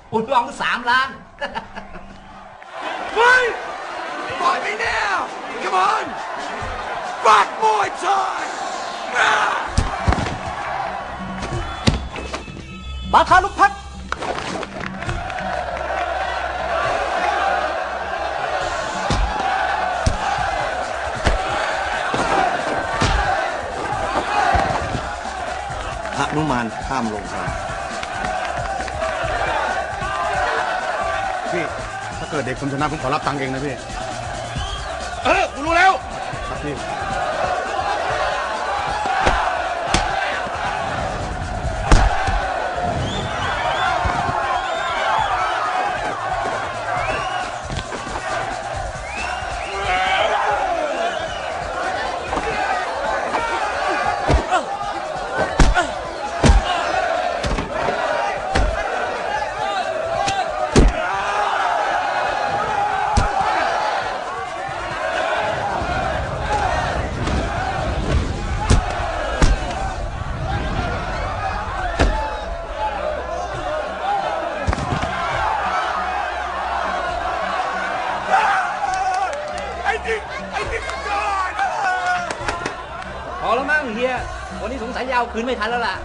คุณลอง3 ล้าน Fight! Fight me now! Come on! Fight Muay Thai! บาคาลุกพักหนุมานข้ามลงมาพี่ถ้าเกิดเด็กผมชนะผมขอรับตังค์เองนะพี่กูรู้แล้วครับพี่พอแล้วมั้งเฮียวันนี้สงสัยยาวคืนไม่ทันแล้วล่ะ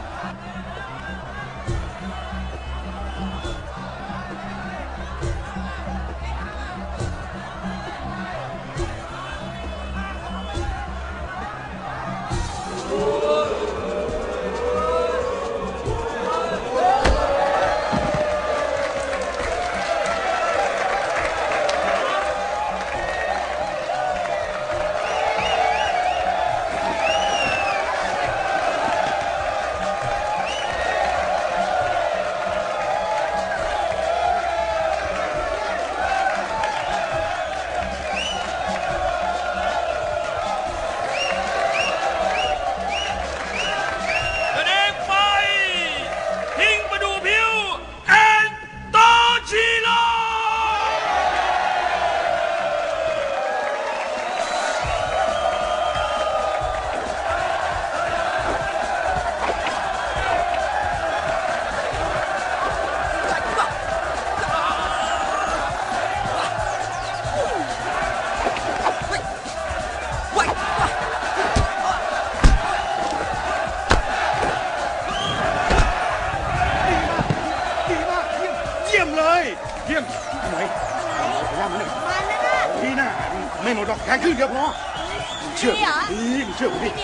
เยี่ยมไหนย่ามันเลยดีนะไม่หมดหรอกแค่ครึ่งเดียวพอเชื่อดีเชื่อพี่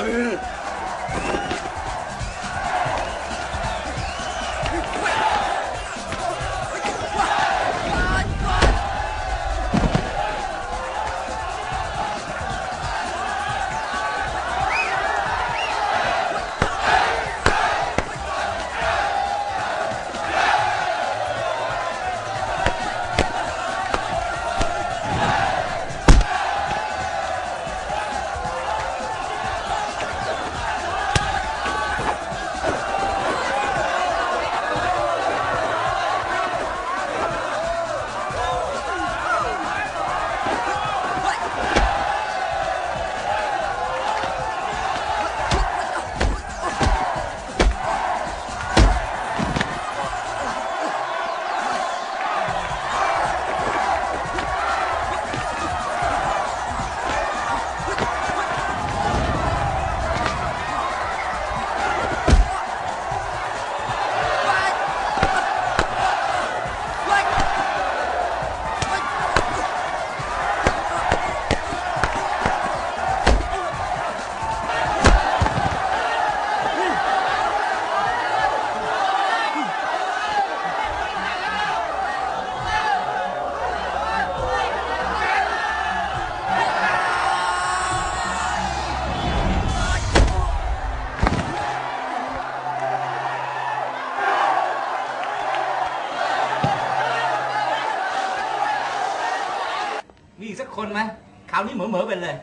มีอีกสักคนไหมคราวนี้เหม่อๆไปเลย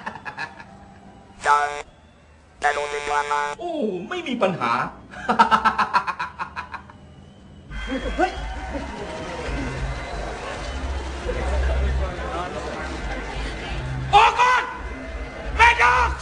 โอ้ไม่มีปัญหาเฮ้ยออกก่อนแม่ดอก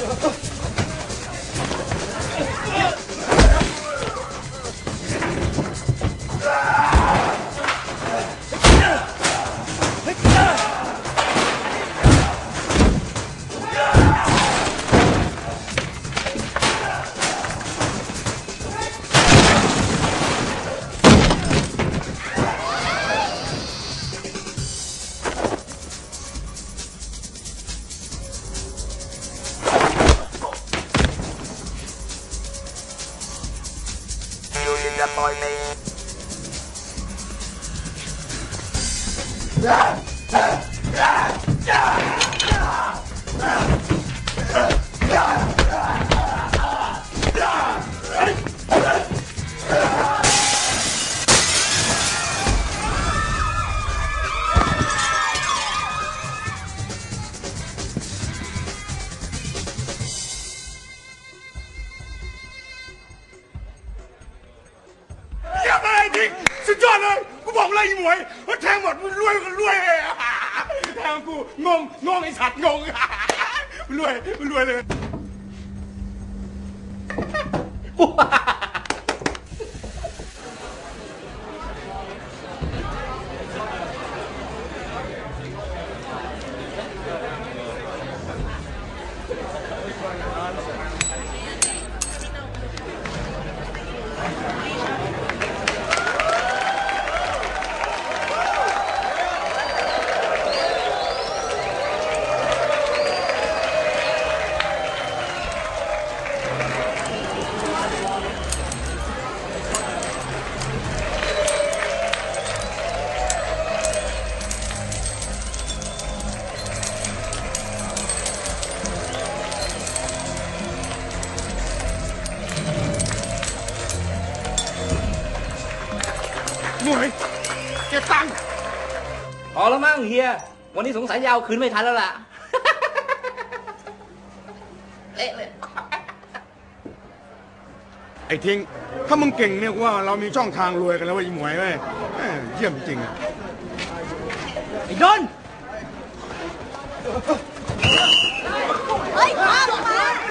เยี่ยมเลยทิงสุดยอดเลยกูบอกเลยไอ้หมวยว่าแทงหมดมึงรวยก็รวยเลยแทงกูงงไอ้สัตว์งงรวยเลย หมวยเก็บตังค์พอแล้วมั้งเฮีย วันนี้สงสัยจะเอาคืนไม่ทันแล้วล่ะ เละเลยไอ้ทิ้งถ้ามึงเก่งเนี่ยว่าเรามีช่องทางรวยกันแล้วว่าไอ้หมวยเว้ยเยี่ยมจริงอะไอ้ดนเฮ้ยพาลงมา